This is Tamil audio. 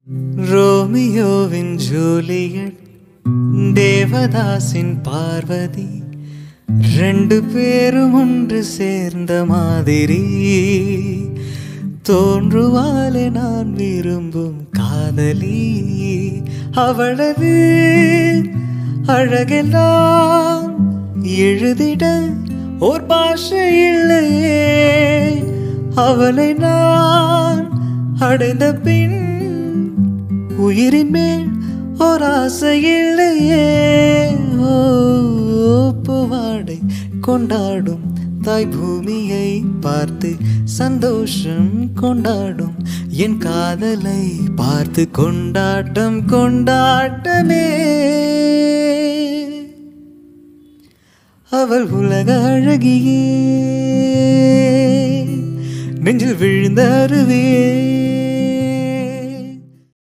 ரோமியோவின் ஜூலியட், தேவதாசின் பார்வதி, ரெண்டு பேரும் ஒன்று சேர்ந்த மாதிரி தோன்றுவாளே நான் விரும்பும் காதலி. அவளது அழகெல்லாம் எழுதிட ஓர் பாஷை இல்லையே. அவளை நான் அடைந்த பின் உயிரின் மேல் ஓர் ஆசை இல்லையே. ஓ பூவாடை கொண்டாடும் தாய் பூமியை பார்த்து சந்தோஷம் கொண்டாடும் என் காதலை பார்த்து கொண்டாட்டம் கொண்டாட்டமே. அவள் உலக அழகியே, நெஞ்சில் விழுந்த அருவியே.